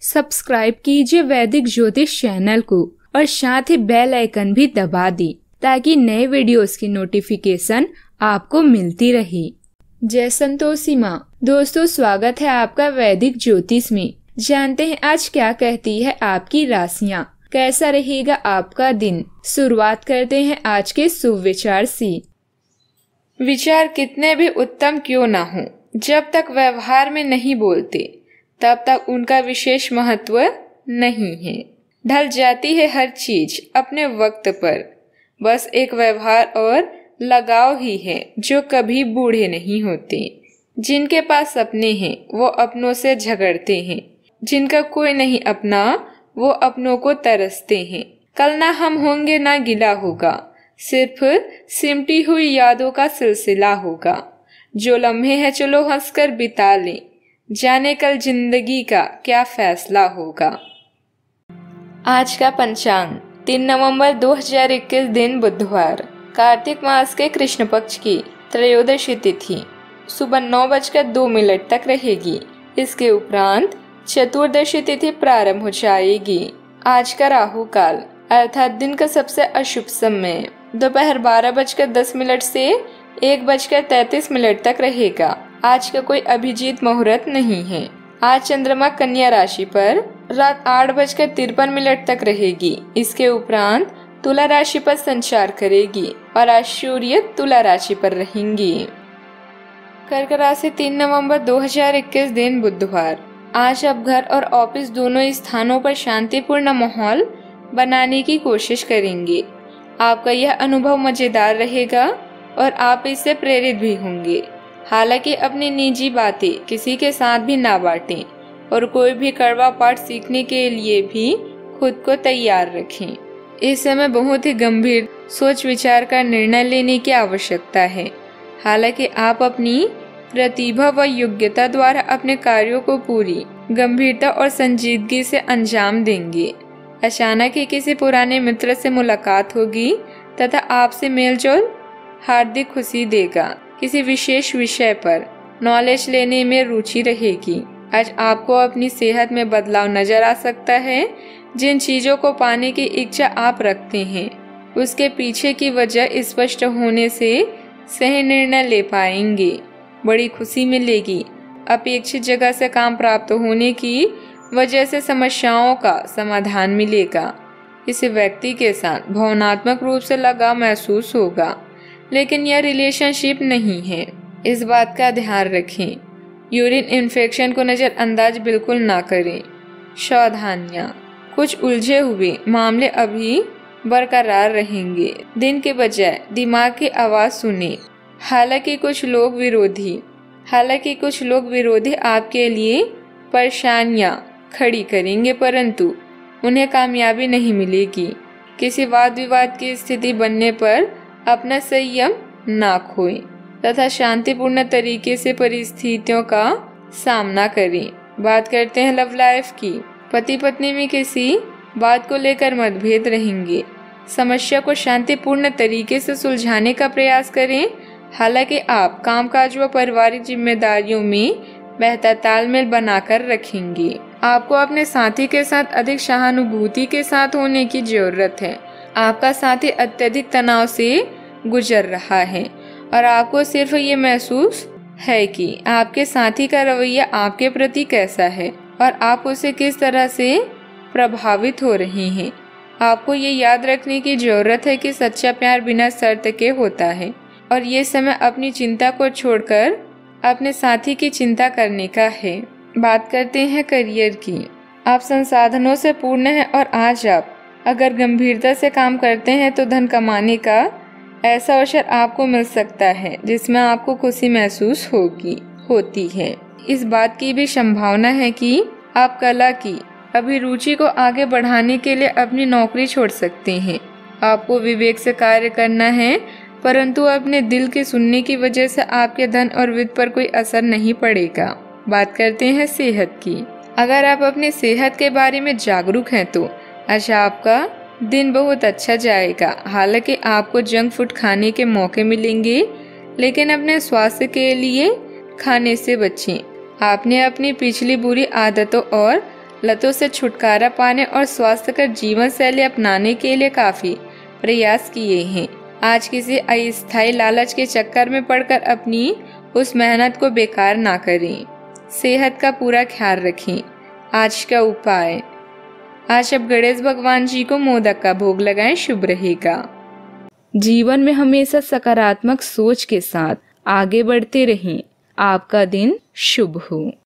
Subscribe कीजिए वैदिक ज्योतिष चैनल को और साथ ही बेल आइकन भी दबा दी ताकि नए वीडियोस की नोटिफिकेशन आपको मिलती रहे। जय संतोषी माँ। दोस्तों, स्वागत है आपका वैदिक ज्योतिष में। जानते हैं आज क्या कहती है आपकी राशियाँ, कैसा रहेगा आपका दिन। शुरुआत करते हैं आज के शुभ विचार से। विचार कितने भी उत्तम क्यों ना हो, जब तक व्यवहार में नहीं बोलते तब तक उनका विशेष महत्व नहीं है। ढल जाती है हर चीज अपने वक्त पर, बस एक व्यवहार और लगाव ही है जो कभी बूढ़े नहीं होते। जिनके पास सपने हैं वो अपनों से झगड़ते हैं, जिनका कोई नहीं अपना वो अपनों को तरसते हैं। कल ना हम होंगे ना गिला होगा, सिर्फ सिमटी हुई यादों का सिलसिला होगा। जो लम्हे हैं चलो हंसकर बिता लें, जाने कल जिंदगी का क्या फैसला होगा। आज का पंचांग 3 नवंबर 2021 दिन बुधवार, कार्तिक मास के कृष्ण पक्ष की त्रयोदशी तिथि सुबह 9:02 तक रहेगी। इसके उपरांत चतुर्दशी तिथि प्रारंभ हो जाएगी। आज का राहु काल अर्थात दिन का सबसे अशुभ समय दोपहर 12:10 से 1:33 तक रहेगा। आज का कोई अभिजीत मुहूर्त नहीं है। आज चंद्रमा कन्या राशि पर रात 8:53 तक रहेगी। इसके उपरांत तुला राशि पर संचार करेगी और आज सूर्य तुला राशि पर रहेंगी। कर्क राशि 3 नवंबर 2021 दिन बुधवार। आज आप घर और ऑफिस दोनों स्थानों पर शांतिपूर्ण माहौल बनाने की कोशिश करेंगे। आपका यह अनुभव मजेदार रहेगा और आप इससे प्रेरित भी होंगे। हालांकि अपनी निजी बातें किसी के साथ भी ना बांटें और कोई भी कड़वा पाठ सीखने के लिए भी खुद को तैयार रखें। इस समय बहुत ही गंभीर सोच विचार का निर्णय लेने की आवश्यकता है। हालांकि आप अपनी प्रतिभा व योग्यता द्वारा अपने कार्यों को पूरी गंभीरता और संजीदगी से अंजाम देंगे। अचानक ही किसी पुराने मित्र से मुलाकात होगी तथा आपसे मेलजोल हार्दिक खुशी देगा। किसी विशेष विषय पर नॉलेज लेने में रुचि रहेगी। आज आपको अपनी सेहत में बदलाव नजर आ सकता है। जिन चीजों को पाने की इच्छा आप रखते हैं उसके पीछे की वजह स्पष्ट होने से सही निर्णय ले पाएंगे। बड़ी खुशी मिलेगी। अपेक्षित जगह से काम प्राप्त होने की वजह से समस्याओं का समाधान मिलेगा। किसी व्यक्ति के साथ भावनात्मक रूप से लगाव महसूस होगा, लेकिन यह रिलेशनशिप नहीं है, इस बात का ध्यान रखें। यूरिन इन्फेक्शन को नज़रअंदाज बिल्कुल ना करें। सावधानियाँ, कुछ उलझे हुए मामले अभी बरकरार रहेंगे। दिन के बजाय दिमाग की आवाज़ सुने। हालांकि कुछ लोग विरोधी आपके लिए परेशानियाँ खड़ी करेंगे, परंतु उन्हें कामयाबी नहीं मिलेगी। किसी वाद विवाद की स्थिति बनने पर अपना संयम ना खोएं तथा शांतिपूर्ण तरीके से परिस्थितियों का सामना करें। बात करते हैं लव लाइफ की। पति पत्नी में किसी बात को लेकर मतभेद रहेंगे। समस्या को शांतिपूर्ण तरीके से सुलझाने का प्रयास करें। हालांकि आप कामकाज व पारिवारिक जिम्मेदारियों में बेहतर तालमेल बनाकर रखेंगे। आपको अपने साथी के साथ अधिक सहानुभूति के साथ होने की जरूरत है। आपका साथी अत्यधिक तनाव से गुजर रहा है और आपको सिर्फ ये महसूस है कि आपके साथी का रवैया आपके प्रति कैसा है और आप उसे किस तरह से प्रभावित हो रहे हैं। आपको ये याद रखने की जरूरत है कि सच्चा प्यार बिना शर्त के होता है और ये समय अपनी चिंता को छोड़कर अपने साथी की चिंता करने का है। बात करते हैं करियर की। आप संसाधनों से पूर्ण हैं और आज आप अगर गंभीरता से काम करते हैं तो धन कमाने का ऐसा अवसर आपको मिल सकता है जिसमें आपको खुशी महसूस होती है। इस बात की भी संभावना है कि आप कला की अभिरुचि को आगे बढ़ाने के लिए अपनी नौकरी छोड़ सकते हैं। आपको विवेक से कार्य करना है, परंतु अपने दिल के सुनने की वजह से आपके धन और वित्त पर कोई असर नहीं पड़ेगा। बात करते हैं सेहत की। अगर आप अपनी सेहत के बारे में जागरूक हैं तो आज आपका दिन बहुत अच्छा जाएगा। हालांकि आपको जंक फूड खाने के मौके मिलेंगे, लेकिन अपने स्वास्थ्य के लिए खाने से बचें। आपने अपनी पिछली बुरी आदतों और लतों से छुटकारा पाने और स्वास्थ्यकर जीवन शैली अपनाने के लिए काफी प्रयास किए हैं। आज किसी अस्थायी लालच के चक्कर में पड़कर अपनी उस मेहनत को बेकार ना करें। सेहत का पूरा ख्याल रखें। आज का उपाय, आज आप गणेश भगवान जी को मोदक का भोग लगाएं, शुभ रहेगा। जीवन में हमेशा सकारात्मक सोच के साथ आगे बढ़ते रहें। आपका दिन शुभ हो।